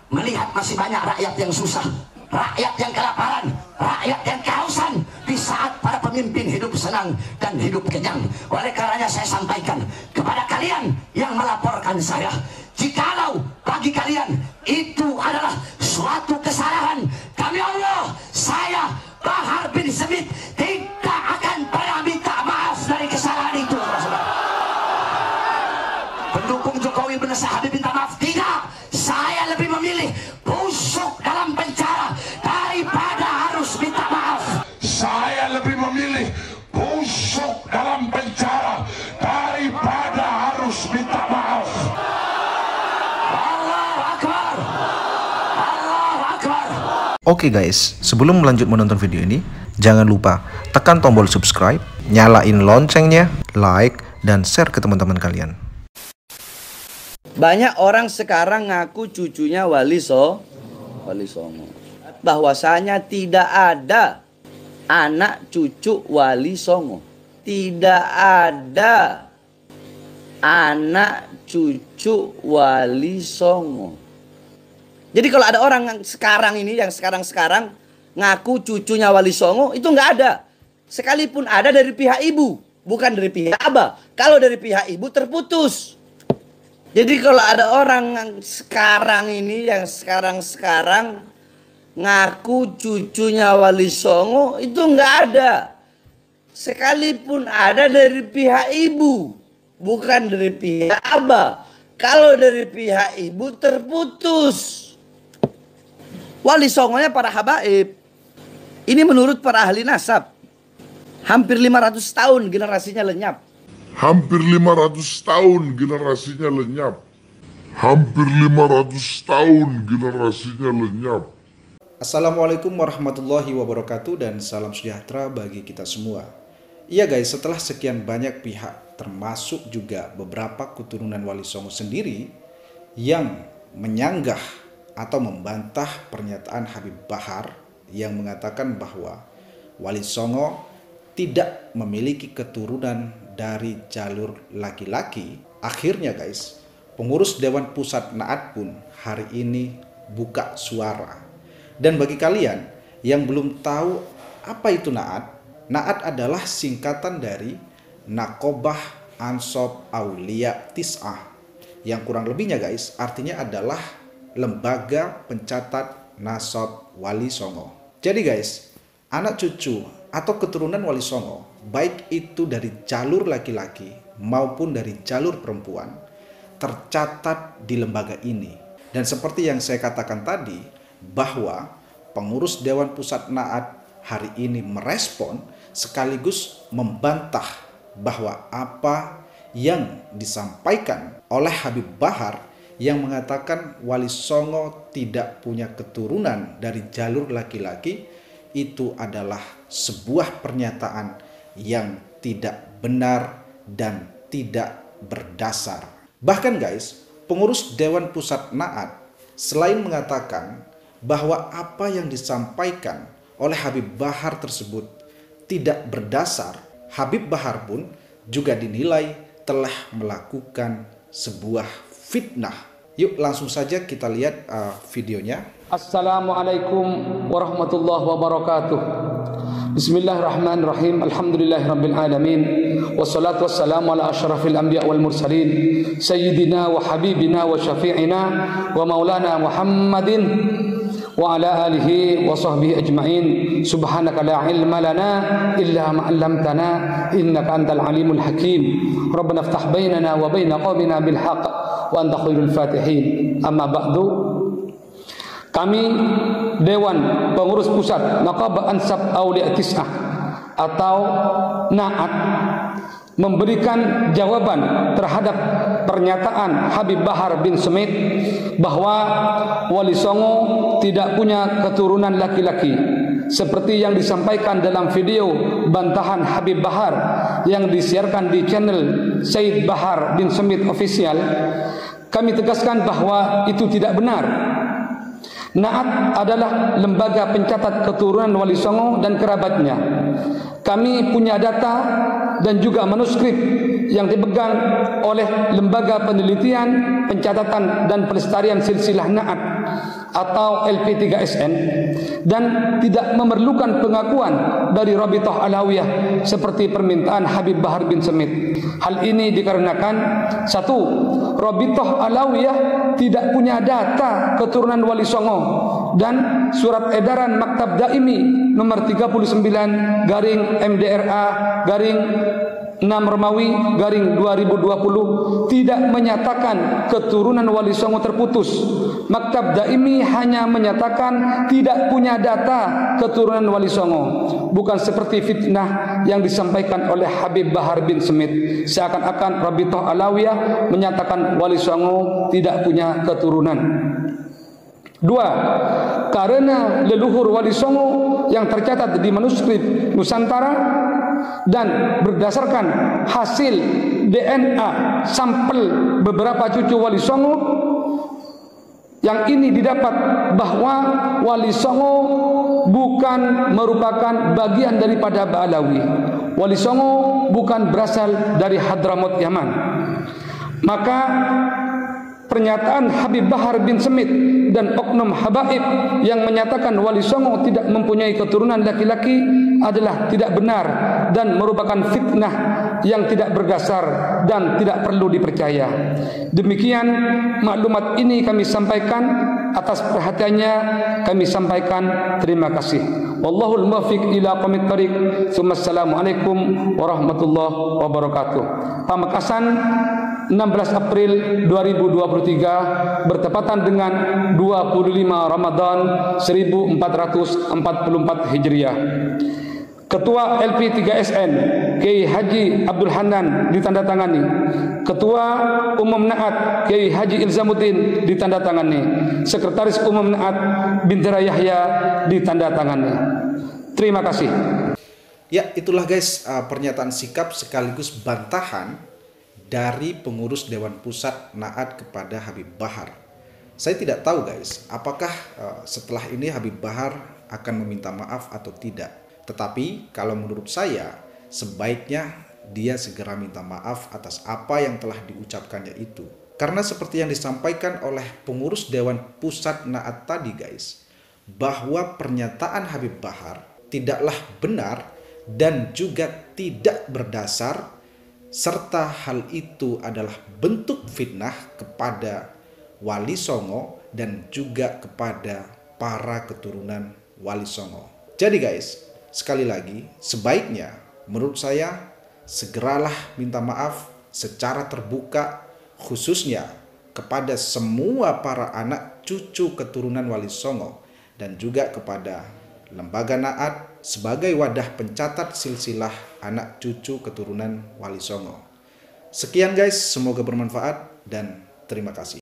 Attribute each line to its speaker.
Speaker 1: melihat masih banyak rakyat yang susah, rakyat yang kelaparan, rakyat yang kehausan, di saat para pemimpin hidup senang dan hidup kenyang. Oleh karenanya saya sampaikan kepada kalian yang melaporkan saya, jikalau bagi kalian itu adalah suatu kesalahan, demi Allah, saya Bahar bin Smith tidak akan pernah minta maaf dari kesalahan itu. Pendukung Jokowi berusaha minta maaf, tidak. Saya lebih memilih busuk dalam penjara daripada harus minta maaf.
Speaker 2: Saya lebih memilih busuk dalam penjara daripada harus minta maaf.
Speaker 1: Allahu Akbar. Allahu Akbar.
Speaker 3: Oke guys, sebelum lanjut menonton video ini, jangan lupa tekan tombol subscribe, nyalain loncengnya, like, dan share ke teman-teman kalian.
Speaker 4: Banyak orang sekarang ngaku cucunya Wali Songo. Bahwasanya tidak ada anak cucu Wali Songo. Tidak ada anak cucu Wali Songo. Jadi kalau ada orang yang sekarang ini, yang sekarang ngaku cucunya Wali Songo, itu nggak ada. Sekalipun ada dari pihak ibu, bukan dari pihak abah. Kalau dari pihak ibu terputus. Jadi kalau ada orang yang sekarang ini, yang sekarang ngaku cucunya Wali Songo, itu nggak ada. Sekalipun ada dari pihak ibu, bukan dari pihak abah. Kalau dari pihak ibu terputus. Wali Songonya para habaib. Ini menurut para ahli nasab. Hampir 500 tahun generasinya lenyap.
Speaker 2: Hampir 500 tahun generasinya lenyap. Hampir 500 tahun generasinya lenyap.
Speaker 3: Assalamualaikum warahmatullahi wabarakatuh dan salam sejahtera bagi kita semua. Iya guys, setelah sekian banyak pihak, termasuk juga beberapa keturunan Wali Songo sendiri yang menyanggah atau membantah pernyataan Habib Bahar yang mengatakan bahwa Wali Songo tidak memiliki keturunan dari jalur laki-laki. Akhirnya guys, pengurus Dewan Pusat Naat pun hari ini buka suara. Dan bagi kalian yang belum tahu apa itu Naat, Naat adalah singkatan dari Naqobah Ansab Aulia Tis'ah, yang kurang lebihnya guys artinya adalah lembaga pencatat nasab Wali Songo. Jadi guys, anak cucu atau keturunan Wali Songo, baik itu dari jalur laki-laki maupun dari jalur perempuan, tercatat di lembaga ini. Dan seperti yang saya katakan tadi, bahwa pengurus Dewan Pusat Naat hari ini merespon sekaligus membantah bahwa apa yang disampaikan oleh Habib Bahar yang mengatakan Wali Songo tidak punya keturunan dari jalur laki-laki, itu adalah sebuah pernyataan yang tidak benar dan tidak berdasar. Bahkan guys, pengurus Dewan Pusat Naat selain mengatakan bahwa apa yang disampaikan oleh Habib Bahar tersebut tidak berdasar, Habib Bahar pun juga dinilai telah melakukan sebuah fitnah. Yuk langsung saja kita lihat videonya.
Speaker 5: Assalamualaikum warahmatullahi wabarakatuh. Bismillahirrahmanirrahim. Alhamdulillahirabbil alamin. Wassalatu wassalamu ala asyrafil anbiya wal mursalin sayyidina wa habibina wa syafi'ina wa maulana Muhammadin wa ala alihi wa sahbihi ajma'in. Subhanaka la ilma lana illa ma 'allamtana innaka antal alimul hakim. Rabbana iftah bainana wa baina qaumina bil haqq wa anta khairul fatihin. Amma ba'du. Kami Dewan Pengurus Pusat Naqobah Ansab Aulia Tis'ah atau Naat memberikan jawaban terhadap pernyataan Habib Bahar bin Smith bahwa Wali Songo tidak punya keturunan laki-laki seperti yang disampaikan dalam video bantahan Habib Bahar yang disiarkan di channel Said Bahar bin Smith Official. Kami tegaskan bahwa itu tidak benar. Naat adalah lembaga pencatat keturunan Wali Songo dan kerabatnya. Kami punya data dan juga manuskrip yang dipegang oleh Lembaga Penelitian, Pencatatan dan Pelestarian Silsilah Na'at atau LP3SN dan tidak memerlukan pengakuan dari Rabithah Alawiyah seperti permintaan Habib Bahar bin Smith. Hal ini dikarenakan satu, Rabithah Alawiyah tidak punya data keturunan Wali Songo dan surat edaran Maktab Daimi nomor 39 garing MDRA garing 6 Romawi garing 2020 tidak menyatakan keturunan Wali Songo terputus. Maktab Daimi hanya menyatakan tidak punya data keturunan Wali Songo. Bukan seperti fitnah yang disampaikan oleh Habib Bahar bin Smith, seakan-akan Rabithah Alawiyah menyatakan Wali Songo tidak punya keturunan. Dua, karena leluhur Wali Songo yang tercatat di manuskrip Nusantara dan berdasarkan hasil DNA sampel beberapa cucu Wali Songo, yang ini didapat bahwa Wali Songo bukan merupakan bagian daripada Ba'alawi. Wali Songo bukan berasal dari Hadramaut Yaman. Maka pernyataan Habib Bahar bin Smith dan oknum habaib yang menyatakan Wali Songo tidak mempunyai keturunan laki-laki adalah tidak benar dan merupakan fitnah yang tidak berdasar dan tidak perlu dipercaya. Demikian maklumat ini kami sampaikan. Atas perhatiannya kami sampaikan terima kasih. Wallahul muwaffiq ila aqwamit thoriq. Assalamualaikum warahmatullahi wabarakatuh. Pamekasan 16 April 2023 bertepatan dengan 25 Ramadan 1444 Hijriah. Ketua LP3SN Kiai Haji Abdul Hanan ditandatangani. Ketua Umum Na'at Kiai Haji Ilzamuddin ditandatangani. Sekretaris Umum Na'at Bintara Yahya ditandatangani. Terima kasih.
Speaker 3: Ya, itulah guys pernyataan sikap sekaligus bantahan dari pengurus Dewan Pusat Na'at kepada Habib Bahar. Saya tidak tahu guys, apakah setelah ini Habib Bahar akan meminta maaf atau tidak. Tetapi kalau menurut saya sebaiknya dia segera minta maaf atas apa yang telah diucapkannya itu. Karena seperti yang disampaikan oleh pengurus Dewan Pusat Na'at tadi guys, bahwa pernyataan Habib Bahar tidaklah benar dan juga tidak berdasar, serta hal itu adalah bentuk fitnah kepada Wali Songo dan juga kepada para keturunan Wali Songo. Jadi guys, sekali lagi, sebaiknya menurut saya segeralah minta maaf secara terbuka, khususnya kepada semua para anak cucu keturunan Wali Songo dan juga kepada Lembaga Na'at sebagai wadah pencatat silsilah anak cucu keturunan Wali Songo. Sekian guys, semoga bermanfaat dan terima kasih.